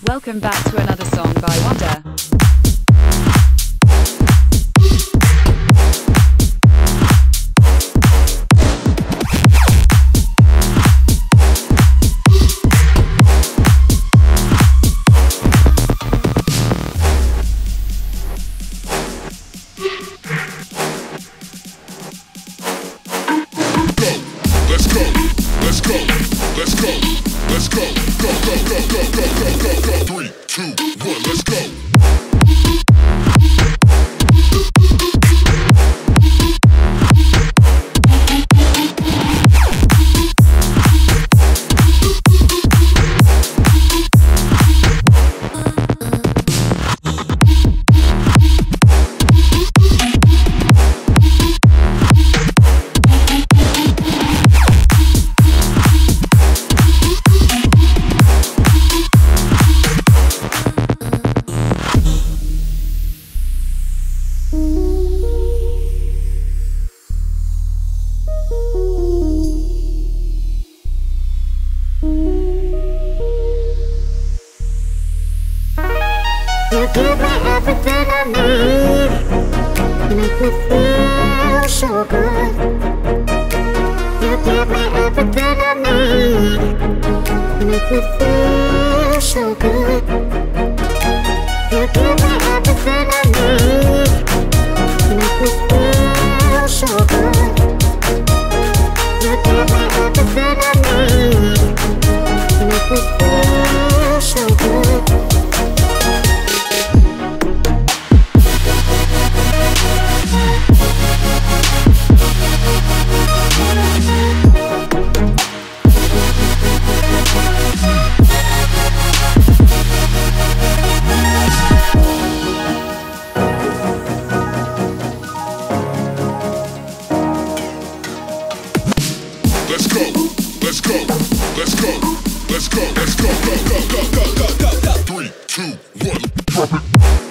Welcome back to another song by Wonder. Let's go, go, go, go, go, go, go, go, go. 3, 2, 1, let's go. You give me everything I need. You make me feel so good. You give me everything I need. You make me feel so good. You give me everything I need. You make me feel so good. You give me everything I need. You make me feel so good. Let's go, let's go, let's go, let's go, let's go, go, go, go, go, go, go, go. 3, 2, 1, drop it.